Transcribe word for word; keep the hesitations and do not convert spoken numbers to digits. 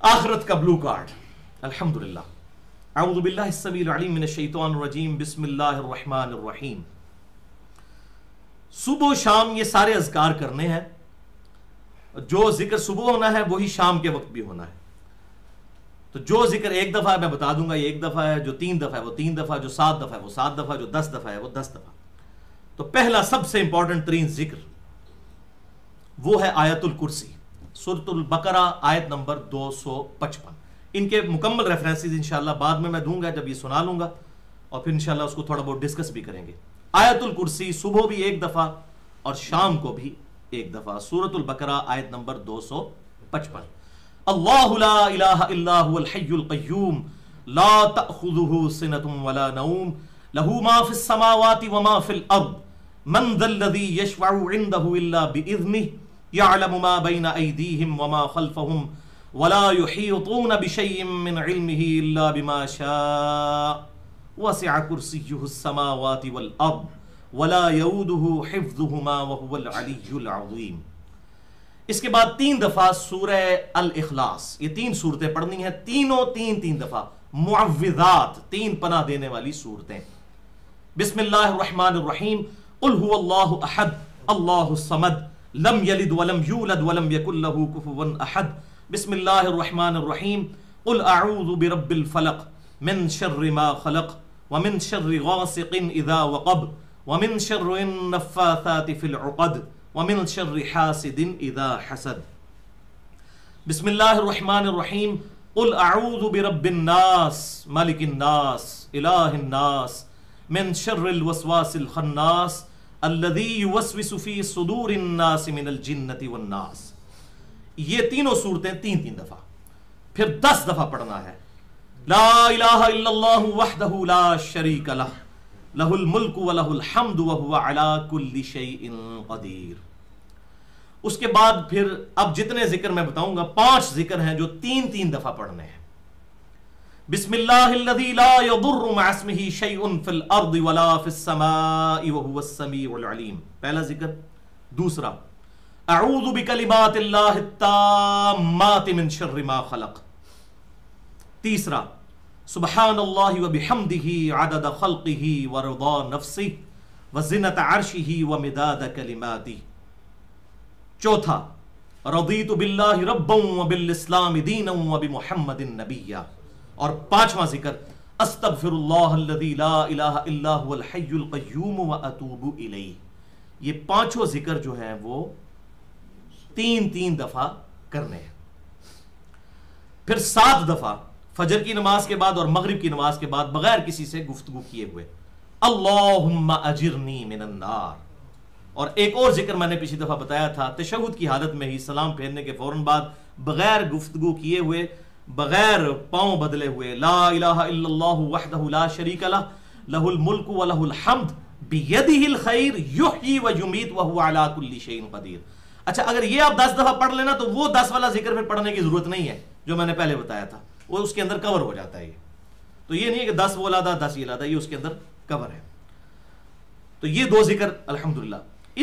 آخرت کا بلو کارڈ. الحمدللہ. اعوذ باللہ السمیع العلیم من الشیطان الرجیم. بسم اللہ الرحمن الرحیم. صبح و شام یہ سارے اذکار کرنے ہیں. جو ذکر صبح ہونا ہے وہی شام کے وقت بھی ہونا ہے. تو جو ذکر ایک دفعہ ہے میں بتا دوں گا یہ ایک دفعہ ہے, جو تین دفعہ ہے وہ تین دفعہ, جو سات دفعہ ہے وہ سات دفعہ, جو دس دفعہ ہے وہ دس دفعہ. تو پہلا سب سے امپورٹنٹ ترین ذکر وہ ہے آیت الکرسی, سورۃ البقرہ آیت نمبر دو سو پچپن. ان کے مکمل ریفرنسز انشاءاللہ بعد میں میں دوں گا جب یہ سنا لوں گا, اور پھر انشاءاللہ اس کو تھوڑا بہت ڈسکس بھی کریں گے. آیت الکرسی صبح بھی ایک دفعہ اور شام کو بھی ایک دفعہ. سورۃ البقرہ آیت نمبر دو سو پچپن. اللہ لا الہ الا هو الحی القیوم لا تأخذہ سنۃ ولا نوم لہ ما فی السماوات وما فی الارض من ذا الذی یشفع عنده الا بإذنہ یعلم ما بین ایدیہم وما خلفہم ولا یحیطون بشیء من علمہ الا بما شاء وسع کرسیہ السماوات والارض ولا یؤودہ حفظہما وهو العلی العظیم. اس کے بعد تین دفعہ سورہ الاخلاص, یہ تین صورتیں پڑھنی ہیں, تینوں تین تین دفعہ معوذات, تین پناہ دینے والی صورتیں. بسم اللہ الرحمن الرحیم. قل هو اللہ احد اللہ الصمد لم یلد ولم یولد ولم یکن له کفوا احد. بسم اللہ الرحمن الرحیم. قل اعوذ برب الفلق من شر ما خلق ومن شر غاسق اذا وقب ومن شر النفاثات في العقد ومن شر حاسد اذا حسد. بسم اللہ الرحمن الرحیم. قل اعوذ برب الناس ملک الناس الہ الناس من شر الوسواس الخناس الذی یوسوس فی صدور الناس من الجنۃ والناس. یہ تینوں صورتیں تین تین دفعہ, پھر دس دفعہ پڑھنا ہے. لا الہ الا اللہ وحدہ لا شریک لہ لہ الملک ولہ الحمد وہو علی کل شیء قدیر. اس کے بعد پھر اب جتنے ذکر میں بتاؤں گا پانچ ذکر ہیں جو تین تین دفعہ پڑھنے ہیں. بسم اللہ الذی لا یضر مع اسمہ شیء فی الارض ولا فی السماء وہو السمیع العلیم, پہلا ذکر. دوسرا اعوذ بکلمات اللہ التامات من شر ما خلق. تیسرا سبحان اللہ وبحمدہ عدد خلقہ ورضا نفسہ وزنۃ عرشہ ومداد کلماتہ. چوتھا رضیت باللہ ربا وبالاسلام دینا وبمحمد نبیا. اور پانچواں ذکر استغفر اللہ الذی لا الہ الا هو الحی القیوم واتوب الیہ. یہ پانچوں ذکر جو ہیں وہ تین تین دفعہ کرنے ہیں. پھر سات دفعہ فجر کی نماز کے بعد اور مغرب کی نماز کے بعد بغیر کسی سے گفتگو کیے ہوئے اللہم اجرنی من النار. اور ایک اور ذکر میں نے پچھلی دفعہ بتایا تھا, تشہد کی حالت میں ہی سلام پھیرنے کے فوراً بعد بغیر گفتگو کیے ہوئے, بغیر پاؤں بدلے ہوئے, لا الہ الا اللہ وحدہ لا شریک لہ لہ الملک ولہ الحمد بیدہ الخیر یحیی ویمیت وہو علی کل شیء قدیر. اچھا اگر یہ آپ دس دفعہ پڑھ لینا تو وہ دس والا ذکر پھر پڑھنے کی ضرورت نہیں ہے جو میں نے پہلے بتایا تھا, وہ اس کے اندر کور ہو جاتا ہے. یہ تو یہ نہیں ہے کہ دس وہ لادا دس یہ لادا, یہ اس کے اندر کور ہے. تو یہ دو ذکر الحمدللہ